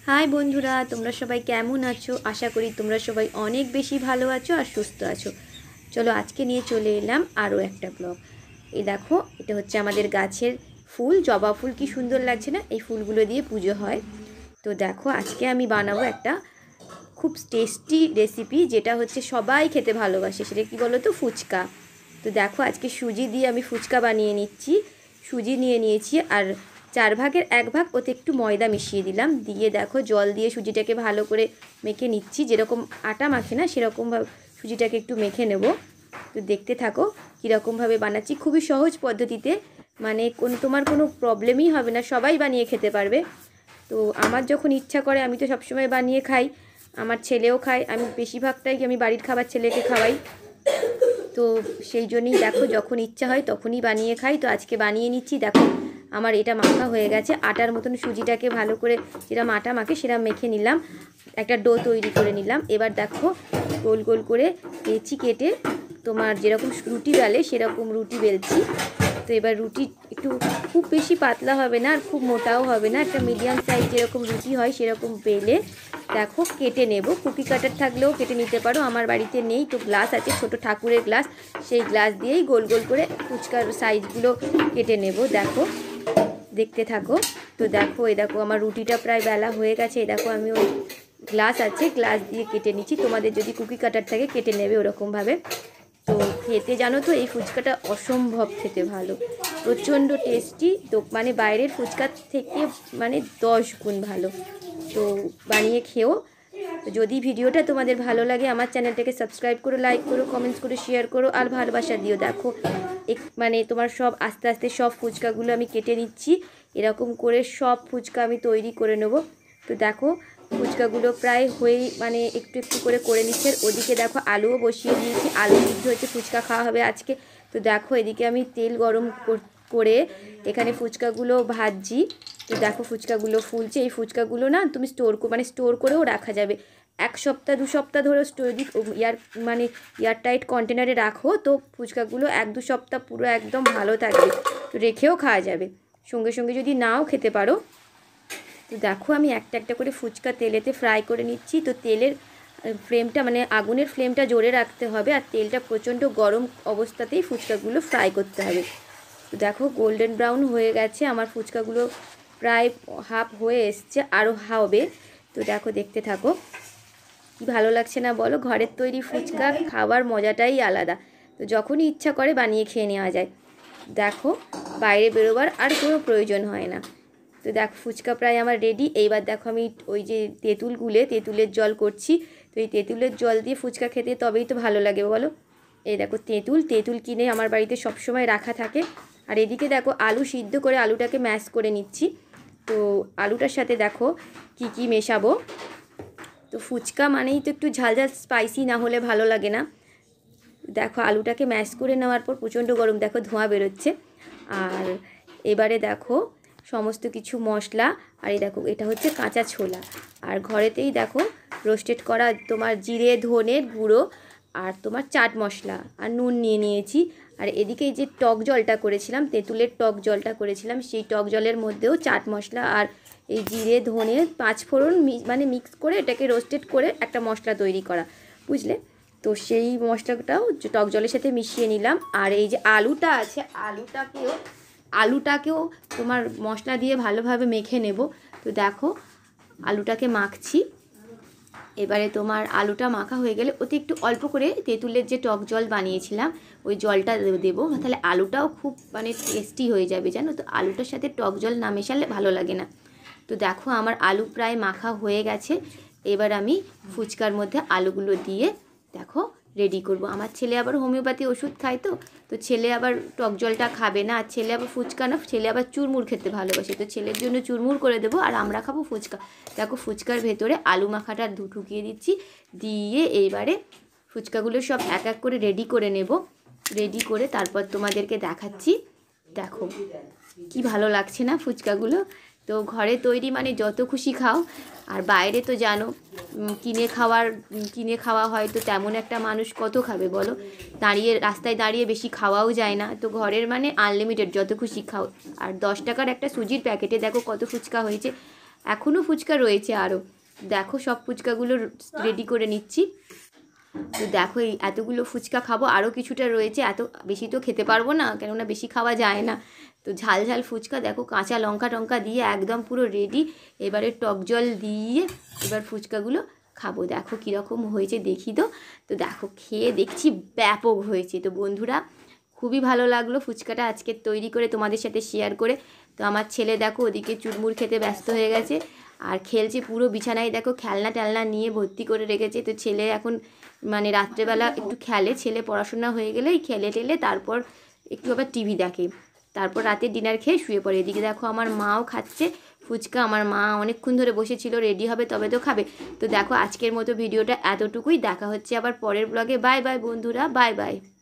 High বন্ধুরা, তোমরা সবাই কেমন আছো? আশা করি তোমরা সবাই অনেক বেশি ভালো আছো আর সুস্থ আছো। চলো আজকে নিয়ে চলে এলাম আরও একটা ব্লগ। এই দেখো, এটা হচ্ছে আমাদের গাছের ফুল, জবা ফুল। কি সুন্দর লাগছে না? এই ফুলগুলো দিয়ে পুজো হয়। তো দেখো, আজকে আমি বানাবো একটা খুব টেস্টি রেসিপি, যেটা হচ্ছে সবাই খেতে ভালোবাসে। সেটা কি বলো তো? ফুচকা। তো দেখো, আজকে সুজি দিয়ে আমি ফুচকা বানিয়ে নিচ্ছি। সুজি নিয়ে নিয়েছি, আর 1/4 ভাগ ওতে একটু ময়দা মিশিয়ে দিলাম। দিয়ে দেখো, জল দিয়ে সুজিটাকে ভালো করে মেখে নিচ্ছি। যেরকম আটা মাখে না, সেরকমভাবে সুজিটাকে একটু মেখে নেব। তো দেখতে থাকো কীরকমভাবে বানাচ্ছি। খুবই সহজ পদ্ধতিতে, মানে তোমার কোনো প্রবলেমই হবে না, সবাই বানিয়ে খেতে পারবে। তো আমার যখন ইচ্ছা করে আমি তো সবসময় বানিয়ে খাই, আমার ছেলেও খায়। আমি বেশিরভাগটাই আমি বাড়ির খাবার ছেলেকে খাওয়াই। তো সেই জন্যই দেখো, যখন ইচ্ছা হয় তখনই বানিয়ে খাই। তো আজকে বানিয়ে নিচ্ছি। দেখো, আমার এটা মাখা হয়ে গেছে। আটার মতন সুজিটাকে ভালো করে যেরকম আটা মাখে সেরকম মেখে নিলাম, একটা ডো তৈরি করে নিলাম। এবার দেখো, গোল গোল করে কেচি কেটে তোমার যেরকম রুটি বেলে সেরকম রুটি বেলছি। তো এবার রুটি একটু খুব বেশি পাতলা হবে না আর খুব মোটাও হবে না, একটা মিডিয়াম সাইজ যেরকম রুটি হয় সেরকম বেলে দেখো কেটে নেব। কুকি কাটার থাকলেও কেটে নিতে পারো, আমার বাড়িতে নেই। তো গ্লাস আছে, ছোট ঠাকুরের গ্লাস, সেই গ্লাস দিয়েই গোল গোল করে ফুচকার সাইজগুলো কেটে নেব। দেখো, দেখতে থাকো। তো দেখো, এই দেখো আমার রুটিটা প্রায় বেলা হয়ে গেছে। এই দেখো, আমি ওই গ্লাস আছে, গ্লাস দিয়ে কেটে নিচ্ছি। তোমাদের যদি কুকি কাটার থাকে কেটে নেবে ওরকমভাবে। তো খেতে জানো তো, এই ফুচকাটা অসম্ভব খেতে ভালো, প্রচণ্ড টেস্টি। তো মানে বাইরের ফুচকার থেকে মানে 10 গুণ ভালো। তো বানিয়ে খেও। যদি ভিডিওটা তোমাদের ভালো লাগে, আমার চ্যানেলটাকে সাবস্ক্রাইব করো, লাইক করো, কমেন্টস করো, শেয়ার করো আর ভালোবাসা দিও। দেখো, মানে তোমার সব আস্তে আস্তে সব ফুচকাগুলো আমি কেটে নিচ্ছি। এরকম করে সব ফুচকা আমি তৈরি করে নেব। তো দেখো, ফুচকাগুলো প্রায় হয়েই মানে একটু একটু করে নিচ্ছে। ওদিকে দেখো, আলুও বসিয়ে দিয়েছি। আলু সিদ্ধ হচ্ছে, ফুচকা খাওয়া হবে আজকে। তো দেখো, এদিকে আমি তেল গরম করে এখানে ফুচকাগুলো ভাজছি। তো দেখো, ফুচকাগুলো ফুলছে। এই ফুচকাগুলো না তুমি স্টোর করেও রাখা যাবে। 1 সপ্তাহ 2 সপ্তাহ ধরে যদি এয়ারটাইট কন্টেনারে রাখো, তো ফুচকাগুলো 1-2 সপ্তাহ পুরো একদম ভালো থাকবে। তো রেখেও খাওয়া যাবে, সঙ্গে সঙ্গে যদি নাও খেতে পারো। তো দেখো, আমি একটা একটা করে ফুচকা তেলেতে ফ্রাই করে নিচ্ছি। তো তেলের ফ্লেমটা মানে আগুনের ফ্লেমটা জোরে রাখতে হবে, আর তেলটা প্রচণ্ড গরম অবস্থাতেই ফুচকাগুলো ফ্রাই করতে হবে। তো দেখো, গোল্ডেন ব্রাউন হয়ে গেছে আমার ফুচকাগুলো, প্রায় হাফ হয়ে এসছে, আরও হবে। তো দেখো, দেখতে থাকো। কি ভালো লাগছে না বলো? ঘরের তৈরি ফুচকা খাওয়ার মজাটাই আলাদা। তো যখনই ইচ্ছা করে বানিয়ে খেয়ে নেওয়া যায়। দেখো, বাইরে বেরোবার আর কোনো প্রয়োজন হয় না। তো দেখো, ফুচকা প্রায় আমার রেডি। এইবার দেখো, আমি ওই যে তেঁতুলের জল করছি। তো এই তেঁতুলের জল দিয়ে ফুচকা খেতে তবেই তো ভালো লাগে বলো। এই দেখো, তেঁতুল কিনে আমার বাড়িতে সবসময় রাখা থাকে। আর এদিকে দেখো, আলু সিদ্ধ করে আলুটাকে ম্যাশ করে নিচ্ছি। তো আলুটার সাথে দেখো কি কি মেশাবো। তো ফুচকা মানেই তো একটু ঝাল ঝাল স্পাইসি না হলে ভালো লাগে না। দেখো, আলুটাকে ম্যাশ করে নেওয়ার পর প্রচণ্ড গরম, দেখো ধোঁয়া বেরোচ্ছে। আর এবারে দেখো সমস্ত কিছু মশলা, আর এই দেখো, এটা হচ্ছে কাঁচা ছোলা। আর ঘরেতেই দেখো রোস্টেড করা তোমার জিরে ধনের গুঁড়ো, আর তোমার চাট মশলা আর নুন নিয়ে নিয়েছি। আর এদিকে এই যে টক জলটা করেছিলাম, তেঁতুলের টক জলটা করেছিলাম, সেই টক জলের মধ্যেও চাট মশলা আর এই জিরে ধনে 5 ফোড়ন মানে মিক্স করে এটাকে রোস্টেড করে একটা মশলা তৈরি করা, বুঝলে? তো সেই মশলাটাও টক জলের সাথে মিশিয়ে নিলাম। আর এই যে আলুটা আছে, আলুটাকেও তোমার মশলা দিয়ে ভালোভাবে মেখে নেব। তো দেখো, আলুটাকে মাখছি। এবারে তোমার আলুটা মাখা হয়ে গেলে ওতে একটু অল্প করে তেঁতুলের যে টক জল বানিয়েছিলাম ওই জলটা দেবো, তাহলে আলুটাও খুব মানে টেস্টি হয়ে যাবে, জানো তো। আলুটার সাথে টক জল না মেশালে ভালো লাগে না। তো দেখো, আমার আলু প্রায় মাখা হয়ে গেছে। এবার আমি ফুচকার মধ্যে আলুগুলো দিয়ে দেখো রেডি করব। আমার ছেলে আবার হোমিওপ্যাথি ওষুধ খায়, তো ছেলে আবার টক জলটা খাবে না। আর ছেলে আবার ফুচকা না, ছেলে আবার চুরমুর খেতে ভালোবাসে। তো ছেলের জন্য চুরমুর করে দেবো, আর আমরা খাবো ফুচকা। দেখো, ফুচকার ভেতরে আলু মাখাটা ঢুকিয়ে দিচ্ছি। দিয়ে এইবারে ফুচকাগুলো সব এক এক করে রেডি করে নেব। রেডি করে তারপর তোমাদেরকে দেখাচ্ছি। দেখো, কি ভালো লাগছে না ফুচকাগুলো? তো ঘরে তৈরি মানে যত খুশি খাও। আর বাইরে তো জানো, কিনে খাওয়া হয়, তো তেমন একটা মানুষ কত খাবে বলো? রাস্তায় দাঁড়িয়ে বেশি খাওয়াও যায় না। তো ঘরের মানে আনলিমিটেড, যত খুশি খাও। আর 10 টাকার একটা সুজির প্যাকেটে দেখো কত ফুচকা হয়েছে। এখনও ফুচকা রয়েছে আরও। দেখো সব ফুচকাগুলো রেডি করে নিচ্ছি। তো দেখো এই এতগুলো ফুচকা খাবো, আরও কিছুটা রয়েছে, এত বেশি তো খেতে পারবো না, কেননা বেশি খাওয়া যায় না। তো ঝাল ঝাল ফুচকা দেখো, কাঁচা লঙ্কা টঙ্কা দিয়ে একদম পুরো রেডি। এবারে টক জল দিয়ে এবার ফুচকাগুলো খাবো। দেখো কীরকম হয়েছে দেখি তো। তো দেখো খেয়ে দেখছি ব্যাপক হয়েছে। তো বন্ধুরা খুবই ভালো লাগলো ফুচকাটা আজকে তৈরি করে তোমাদের সাথে শেয়ার করে। তো আমার ছেলে দেখো ওদিকে চুরমুর খেতে ব্যস্ত হয়ে গেছে আর খেলছে পুরো বিছানায়, দেখো খেলনা টেলনা নিয়ে ভর্তি করে রেখেছে। তো ছেলে এখন মানে রাত্রেবেলা একটু খেলে, ছেলে পড়াশোনা হয়ে গেলেই খেলে টেলে তারপর একটু আবার টিভি দেখে, তারপর রাতে ডিনার খেয়ে শুয়ে পড়ে। এদিকে দেখো আমার মাও খাচ্ছে ফুচকা। আমার মা অনেকক্ষণ ধরে বসেছিল, রেডি হবে তবে তো খাবে। তো দেখো আজকের মতো ভিডিওটা এতটুকুই, দেখা হচ্ছে আবার পরের ব্লগে। বাই বাই বন্ধুরা, বাই বাই।